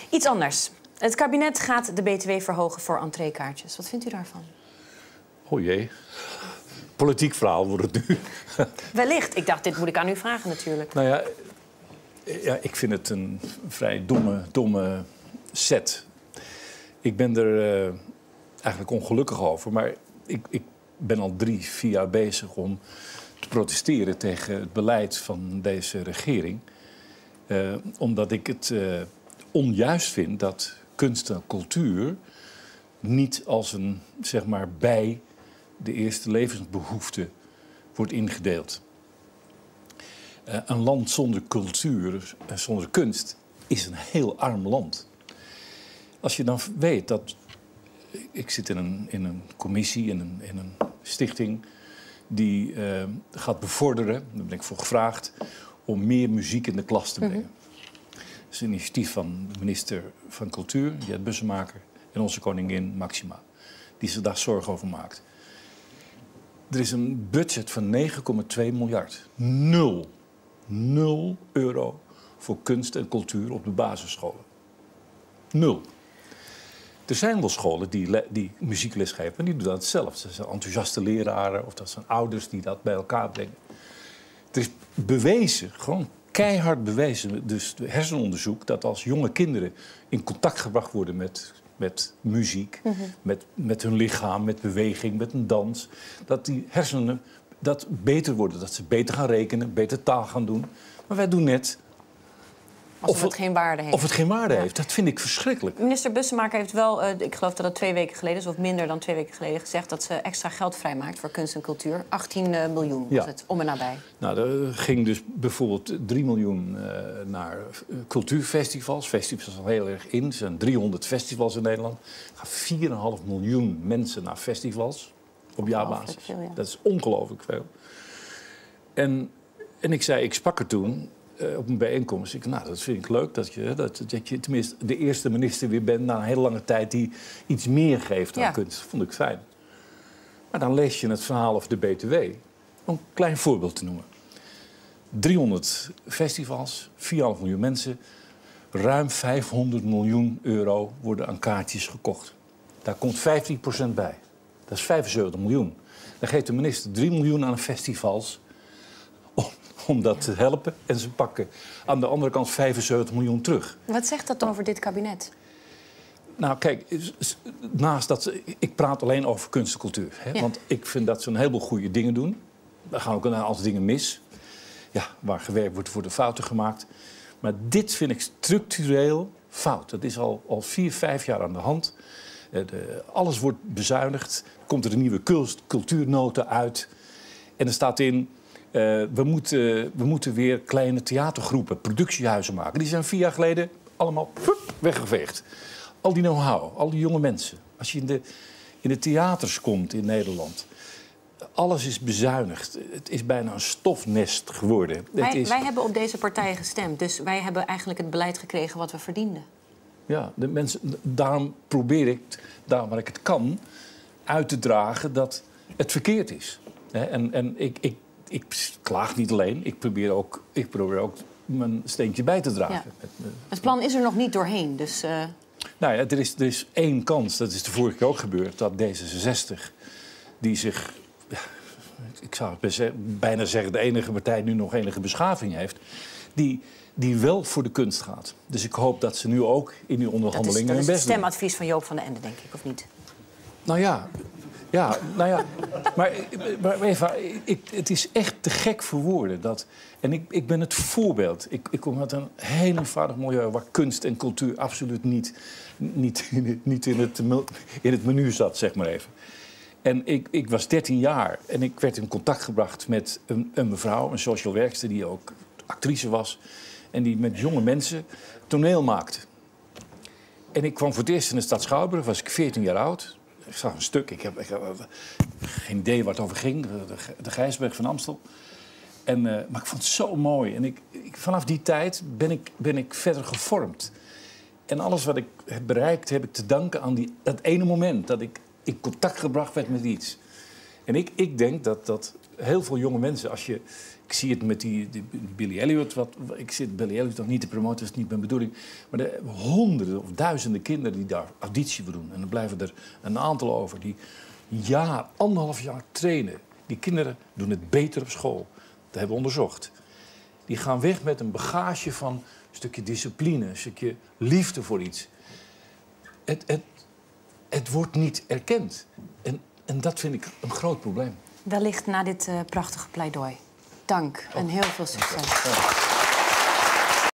Iets anders. Het kabinet gaat de BTW verhogen voor entreekaartjes. Wat vindt u daarvan? O jee. Politiek verhaal wordt het nu. Wellicht. Ik dacht, dit moet ik aan u vragen natuurlijk. Nou ja, ik vind het een vrij domme set. Ik ben er eigenlijk ongelukkig over. Maar ik ben al 3-4 jaar bezig om te protesteren tegen het beleid van deze regering. Omdat ik het onjuist vind dat kunst en cultuur niet als een, zeg maar, bij de eerste levensbehoefte wordt ingedeeld. Een land zonder cultuur, zonder kunst, is een heel arm land. Als je dan weet dat... Ik zit in een commissie, in een stichting die gaat bevorderen. Daar ben ik voor gevraagd om meer muziek in de klas te brengen. Dat is een initiatief van de minister van Cultuur, Jet Bussemaker, en onze koningin Maxima, die zich daar zorgen over maakt. Er is een budget van 9,2 miljard. 0 euro voor kunst en cultuur op de basisscholen. 0. Er zijn wel scholen die muziekles geven, maar die doen dat zelf. Dat zijn enthousiaste leraren of dat zijn ouders die dat bij elkaar brengen. Er is bewezen, gewoon keihard bewezen, dus hersenonderzoek, dat als jonge kinderen in contact gebracht worden met muziek, met hun lichaam, met beweging, met een dans, dat die hersenen beter worden, dat ze beter gaan rekenen, beter taal gaan doen. Maar wij doen net Of het geen waarde heeft. Of het geen waarde heeft. Dat vind ik verschrikkelijk. Minister Bussemaker heeft wel, ik geloof dat het 2 weken geleden is, of minder dan 2 weken geleden, gezegd dat ze extra geld vrijmaakt voor kunst en cultuur. 18 miljoen was het, om en nabij. Nou, er ging dus bijvoorbeeld 3 miljoen naar cultuurfestivals. Festivals zijn heel erg in. Er zijn 300 festivals in Nederland. Er gaan 4,5 miljoen mensen naar festivals op jaarbasis. Veel, ja. Dat is ongelooflijk veel. En ik sprak er toen op een bijeenkomst. Nou, dat vind ik leuk dat je tenminste de eerste minister weer bent na een hele lange tijd die iets meer geeft aan kunst. Dat vond ik fijn. Maar dan lees je het verhaal over de BTW. Om een klein voorbeeld te noemen. 300 festivals, 4,5 miljoen mensen. Ruim 500 miljoen euro worden aan kaartjes gekocht. Daar komt 15% bij. Dat is 75 miljoen. Dan geeft de minister 3 miljoen aan de festivals om dat te helpen. En ze pakken aan de andere kant 75 miljoen terug. Wat zegt dat over dit kabinet? Nou, kijk, naast dat ik praat alleen over kunst en cultuur. Hè? Ja. Want ik vind dat ze een heleboel goede dingen doen. Er gaan ook een aantal dingen mis. Ja, waar gewerkt wordt, worden fouten gemaakt. Maar dit vind ik structureel fout. Dat is al 4, 5 jaar aan de hand. Alles wordt bezuinigd. Komt er een nieuwe cultuurnota uit. En er staat in, we moeten weer kleine theatergroepen, productiehuizen maken. Die zijn 4 jaar geleden allemaal weggeveegd. Al die know-how, al die jonge mensen. Als je in de theaters komt in Nederland, alles is bezuinigd. Het is bijna een stofnest geworden. Wij hebben op deze partijen gestemd. Dus wij hebben eigenlijk het beleid gekregen wat we verdienden. Ja, de mensen, daarom probeer ik, daar waar ik het kan, uit te dragen dat het verkeerd is. En ik klaag niet alleen. Ik probeer ook mijn steentje bij te dragen. Ja. Het plan is er nog niet doorheen, dus... Nou ja, er is 1 kans, dat is de vorige keer ook gebeurd, dat D66, die zich, ik zou bijna zeggen, de enige partij nu nog enige beschaving heeft, die wel voor de kunst gaat. Dus ik hoop dat ze nu ook in die onderhandelingen hun best doen. Dat is het stemadvies van Joop van den Ende, denk ik, of niet? Nou ja. Maar Eva, het is echt te gek voor woorden. En ik ben het voorbeeld. Ik kom uit een heel eenvoudig milieu waar kunst en cultuur absoluut niet in het menu zat, zeg maar even. En ik was 13 jaar en ik werd in contact gebracht met een mevrouw, een social werkster die ook actrice was. En die met jonge mensen toneel maakte. En ik kwam voor het eerst in de stad Schouwburg, was ik 14 jaar oud. Ik zag een stuk, ik heb geen idee waar het over ging, de Gijsberg van Amstel. Maar ik vond het zo mooi. En vanaf die tijd ben ik verder gevormd. En alles wat ik heb bereikt, heb ik te danken aan dat ene moment dat ik in contact gebracht werd met iets. En ik denk dat heel veel jonge mensen, ik zie het met die Billy Elliot. Ik zit Billy Elliot nog niet te promoten, dat is niet mijn bedoeling. Maar er honderden of duizenden kinderen die daar auditie voor doen. En dan blijven er een aantal over die 1,5 jaar trainen. Die kinderen doen het beter op school. Dat hebben we onderzocht. Die gaan weg met een bagage van een stukje discipline, een stukje liefde voor iets. Het wordt niet erkend. En dat vind ik een groot probleem. Wellicht na dit prachtige pleidooi. Dank en heel veel succes.